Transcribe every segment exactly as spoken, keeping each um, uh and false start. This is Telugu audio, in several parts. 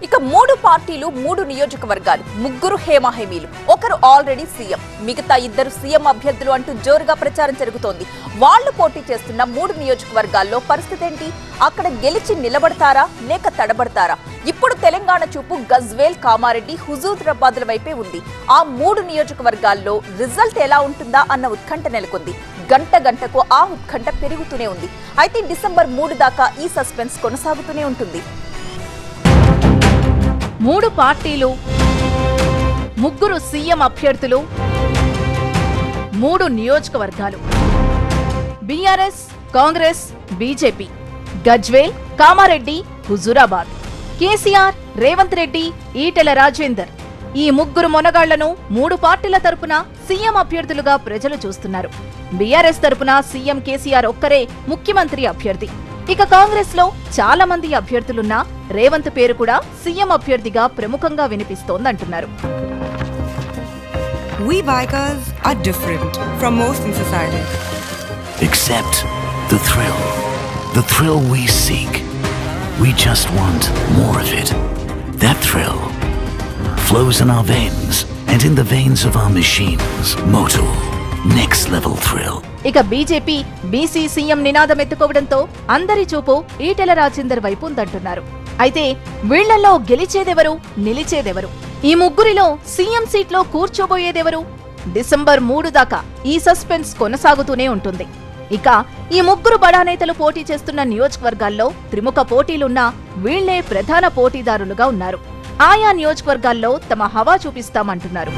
ఇక మూడు పార్టీలు మూడు నియోజకవర్గాలు ముగ్గురు హేమాహేమీలు ఒకరు ఆల్రెడీ సీఎం మిగతా ఇద్దరు సీఎం అభ్యర్థులు అంటూ జోరుగా ప్రచారం జరుగుతోంది. వాళ్లు పోటీ చేస్తున్న మూడు నియోజకవర్గాల్లో పరిస్థితి ఏంటి? అక్కడ గెలిచి నిలబడతారా లేక తడబడతారా? ఇప్పుడు తెలంగాణ చూపు గజ్వేల్, కామారెడ్డి, హుజూరాబాద్ల వైపే ఉంది. ఆ మూడు నియోజకవర్గాల్లో రిజల్ట్ ఎలా ఉంటుందా అన్న ఉత్కంఠ నెలకొంది. గంట గంటకు ఆ ఉత్కంఠ పెరుగుతూనే ఉంది. అయితే డిసెంబర్ మూడు దాకా ఈ సస్పెన్స్ కొనసాగుతూనే ఉంటుంది. మూడు పార్టీలు, ముగ్గురు సీఎం అభ్యర్థులు, మూడు నియోజకవర్గాలు BRS, Congress, BJP, Gajwel, Kamareddy, Huzurabad. KCR, Revanth Reddy, Etela Rajender ఈ ముగ్గురు మొనగాళ్లను మూడు పార్టీల తరపున సీఎం అభ్యర్థులుగా ప్రజలు చూస్తున్నారు. బీఆర్ఎస్ తరపున సీఎం కేసీఆర్ ఒక్కరే ముఖ్యమంత్రి అభ్యర్థి. ఇక కాంగ్రెస్ లో చాలా మంది అభ్యర్థులున్నా రేవంత్ పేరు కూడా సీఎం అభ్యర్థిగా ప్రముఖంగా వినిపిస్తోందంటున్నారు. We bikers are different from most in society. Except the thrill. The thrill we seek. We just want more of it. That thrill flows in our veins and in the veins of our machines. Moto. Next level thrill. ఇక బీజేపీ బీసీ సీఎం నినాదం ఎత్తుకోవడంతో అందరి చూపు ఈటెల రాజేందర్ వైపు ఉందంటున్నారు. అయితే వీళ్లలో గెలిచేదెవరు, నిలిచేదెవరు? ఈ ముగ్గురిలో సీఎం సీట్లో కూర్చోబోయేదెవరు? డిసెంబర్ మూడు దాకా ఈ సస్పెన్స్ కొనసాగుతూనే ఉంటుంది. ఇక ఈ ముగ్గురు బడా నేతలు పోటీ చేస్తున్న నియోజకవర్గాల్లో త్రిముఖ పోటీలున్నా వీళ్లే ప్రధాన పోటీదారులుగా ఉన్నారు. ఆయా నియోజకవర్గాల్లో తమ హవా చూపిస్తామంటున్నారు.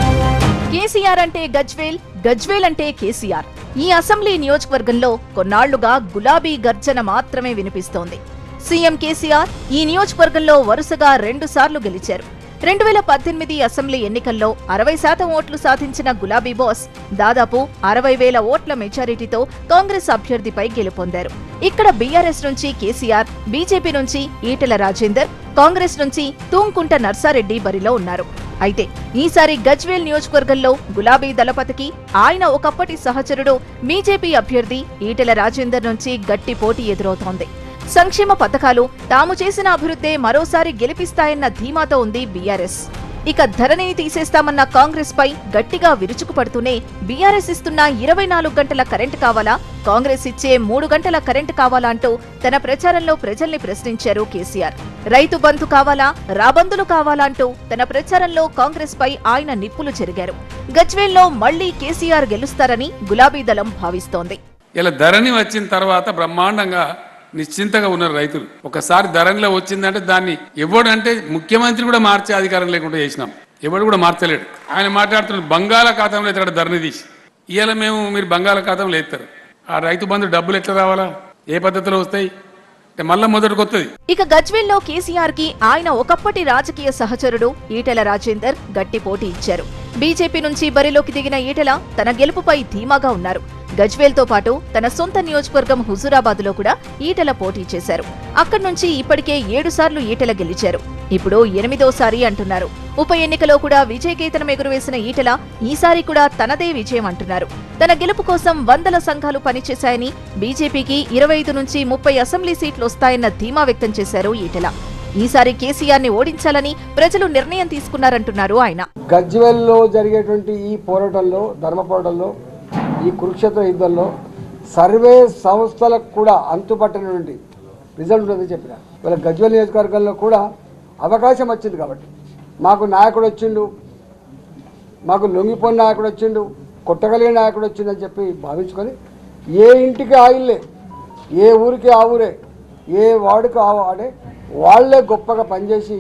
కేసీఆర్ అంటే గజ్వేల్, గజ్వేల్ అంటే కేసీఆర్. ఈ అసెంబ్లీ నియోజకవర్గంలో కొన్నాళ్లుగా గులాబీ గర్జన మాత్రమే వినిపిస్తోంది. సీఎం కేసీఆర్ ఈ నియోజకవర్గంలో వరుసగా రెండు సార్లు గెలిచారు. రెండు వేల పద్దెనిమిది అసెంబ్లీ ఎన్నికల్లో అరవై శాతం ఓట్లు సాధించిన గులాబీ బాస్ దాదాపు అరవై వేల ఓట్ల మెజారిటీతో కాంగ్రెస్ అభ్యర్థిపై గెలుపొందారు. ఇక్కడ బీఆర్ఎస్ నుంచి కేసీఆర్, బీజేపీ నుంచి ఈటెల రాజేందర్, కాంగ్రెస్ నుంచి తూంకుంట నర్సారెడ్డి బరిలో ఉన్నారు. అయితే ఈసారి గజ్వేల్ నియోజకవర్గంలో గులాబీ దళపతికి ఆయన ఒకప్పటి సహచరుడు బీజేపీ అభ్యర్థి ఈటెల రాజేందర్ నుంచి గట్టి పోటీ ఎదురవుతోంది. సంక్షేమ పథకాలు తాము చేసిన అభివృద్ధే మరోసారి గెలిపిస్తాయన్న ధీమాతో ఉంది బీఆర్ఎస్. ఇక ధరణిని తీసేస్తామన్న కాంగ్రెస్ పై గట్టిగా విరుచుకుపడుతూనే బీఆర్ఎస్ ఇస్తున్న ఇరవై నాలుగు గంటల కరెంటు కావాలా, కాంగ్రెస్ ఇచ్చే మూడు గంటల కరెంటు కావాలా అంటూ తన ప్రచారంలో ప్రజల్ని ప్రశ్నించారు కేసీఆర్. రైతు బంధు కావాలా, రాబందులు కావాలా అంటూ తన ప్రచారంలో కాంగ్రెస్ పై ఆయన నిప్పులు చెరిగారు. గజ్వేల్లో మళ్లీ కేసీఆర్ గెలుస్తారని గులాబీ దళం భావిస్తోంది. ఇలా ధరణి వచ్చిన తర్వాత బ్రహ్మాండంగా నిశ్చింతగా ఉన్నారు రైతులు. ఒకసారి ధరణిలో వచ్చిందంటే దాన్ని ఎవడంటే ముఖ్యమంత్రి కూడా మార్చే అధికారం లేకుండా చేసినాం. ఎవడు కూడా మార్చలేడు. ఆయన మాట్లాడుతున్నారు బంగాళాఖాతంలో ఎత్తాడు ధరణి తీసి. ఇవాళ మేము మీరు బంగాళాఖాతంలో ఎత్తారు. ఆ రైతు బంధు డబ్బులు ఎట్లా రావాలా, ఏ పద్ధతిలో వస్తాయి అంటే మళ్ళా మొదటికొత్తది. ఇక గజ్వేల్లో కేసీఆర్ కి ఆయన ఒకప్పటి రాజకీయ సహచరుడు ఈటెల రాజేందర్ గట్టి పోటీ ఇచ్చారు. బీజేపీ నుంచి బరిలోకి దిగిన ఈటెల తన గెలుపుపై ధీమాగా ఉన్నారు. గజ్వేల్ తో పాటు తన సొంత నియోజకవర్గం హుజూరాబాద్ లో కూడా ఈటెల పోటీ చేశారు. అక్కడి నుంచి ఇప్పటికే ఏడు సార్లు ఈటెల గెలిచారు. ఇప్పుడు ఎనిమిదోసారి అంటున్నారు. ఉప ఎన్నికలో కూడా విజయకేతనం ఎగురవేసిన ఈటెల ఈసారి కూడా తనదే విజయం అంటున్నారు. తన గెలుపు కోసం వందల సంఘాలు పనిచేశాయని, బీజేపీకి ఇరవై ఐదు నుంచి ముప్పై అసెంబ్లీ సీట్లు వస్తాయన్న ధీమా వ్యక్తం చేశారు ఈటెల. ఈసారి కేసీఆర్ ని ఓడించాలని ప్రజలు నిర్ణయం తీసుకున్నారంటున్నారు ఆయన. గజ్వేల్లో జరిగేటువంటి ఈ పోరాటంలో, ధర్మ పోరాటంలో, ఈ కురుక్షేత్ర యుద్ధంలో సర్వే సంస్థలకు కూడా అంతుపట్టనటువంటి రిజల్ట్ ఉంటుందని చెప్పిన. ఇవాళ గజ్వేల్ నియోజకవర్గంలో కూడా అవకాశం వచ్చింది కాబట్టి మాకు నాయకుడు వచ్చిండు, మాకు లొంగిపోయిన నాయకుడు వచ్చిండు, కొట్టగలిగిన నాయకుడు వచ్చిందని చెప్పి భావించుకొని ఏ ఇంటికి ఆ ఇల్లే, ఏ ఊరికి ఆ ఊరే, ఏ వాడికి ఆ వాడే వాళ్లే గొప్పగా పనిచేసి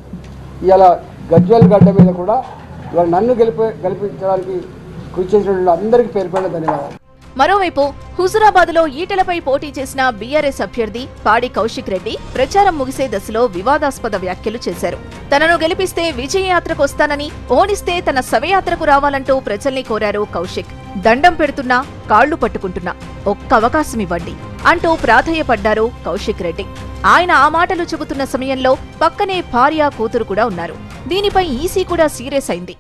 ఇలా గజ్వేల్ గడ్డ మీద కూడా ఇవాళ నన్ను గెలిపి గెలిపించడానికి కృషి చేసినటువంటి అందరికీ పేరు పేరున ధన్యవాదాలు. మరోవైపు హుజూరాబాద్ లో ఈటెలపై పోటీ చేసిన బీఆర్ఎస్ అభ్యర్థి పాడి కౌశిక్ రెడ్డి ప్రచారం ముగిసే దశలో వివాదాస్పద వ్యాఖ్యలు చేశారు. తనను గెలిపిస్తే విజయయాత్రకు వస్తానని, ఓడిస్తే తన శవయాత్రకు రావాలంటూ ప్రజల్ని కోరారు కౌశిక్. దండం పెడుతున్నా, కాళ్లు పట్టుకుంటున్నా, ఒక్క అవకాశం ఇవ్వండి అంటూ ప్రాధేయపడ్డారు కౌశిక్ రెడ్డి. ఆయన ఆ మాటలు చెబుతున్న సమయంలో పక్కనే భార్య, కూతురు కూడా ఉన్నారు. దీనిపై ఈసీ కూడా సీరియస్ అయింది.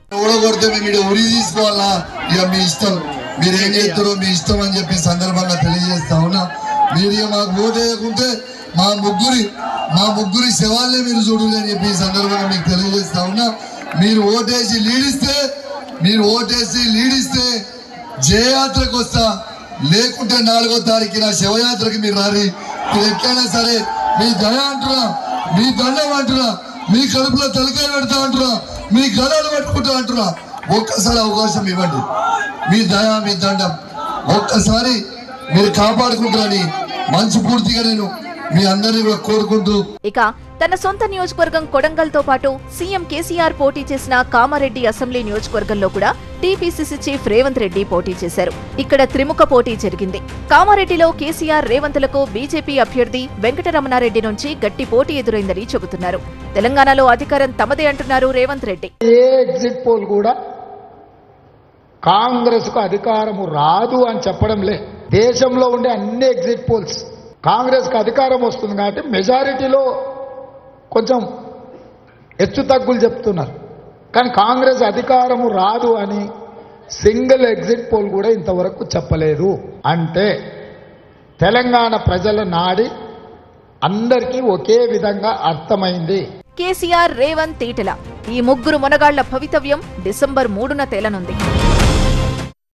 మీరేం చేస్తారో మీ ఇష్టం అని చెప్పి సందర్భంగా తెలియజేస్తా ఉన్నా. మీరు మాకు ఓటేయకుంటే మా ముగ్గురి మా ముగ్గురి శవాలనే మీరు చూడాలి అని చెప్పి ఈ సందర్భంగా మీకు తెలియజేస్తా ఉన్నా. మీరు ఓటేసి లీడిస్తే మీరు ఓటేసి లీడిస్తే జయయాత్రకు వస్తా, లేకుంటే నాలుగో తారీఖు నా శవయాత్రకి మీరు రారి. మీరు ఎట్లయినా సరే మీ దయ అంటున్నా, మీ దండం అంటున్నా, మీ కడుపులో తలకాయ పెడతా అంటున్నా, మీ గడాలు పట్టుకుంటా అంటున్నా. ఒక్కసారి అవకాశం ఇవ్వండి, మీ దయ మీ దండం ఒక్కసారి మీరు కాపాడుకుంటారని మనస్ఫూర్తిగా నేను మీ అందరినీ కూడా కోరుకుంటూ. ఇక తన సొంత నియోజకవర్గం కొడంగల్ తో పాటు సీఎం కేసీఆర్ పోటీ చేసిన కామారెడ్డి అసెంబ్లీ నియోజకవర్గంలో కూడా టీపీసీసీ చీఫ్ రేవంత్ రెడ్డి పోటీ చేశారు. ఇక్కడ త్రిముఖ పోటీ జరిగింది. కామారెడ్డిలో కేసీఆర్ రేవంత్లకు బీజేపీ అభ్యర్థి వెంకటరమణారెడ్డి నుంచి గట్టి పోటీ ఎదురైందని చెబుతున్నారు. తెలంగాణలో అధికారం తమదే అంటున్నారు రేవంత్ రెడ్డి. ఏ ఎగ్జిట్ పోల్ కూడా కాంగ్రెస్ కు అధికారము రాదు అని చెప్పడం లే. దేశంలో ఉండే అన్ని ఎగ్జిట్ పోల్స్ కాంగ్రెస్ కు అధికారం వస్తుంది కాబట్టి మెజారిటీలో కొంచెం హెచ్చు తగ్గులు చెప్తున్నారు. కానీ కాంగ్రెస్ అధికారము రాదు అని సింగిల్ ఎగ్జిట్ పోల్ కూడా ఇంతవరకు చెప్పలేదు. అంటే తెలంగాణ ప్రజల నాడి అందరికీ ఒకే విధంగా అర్థమైంది. కేసీఆర్ రేవంత్ ఈటెల ఈ ముగ్గురు మొనగాళ్ల భవితవ్యం డిసెంబర్ మూడున తేలనుంది.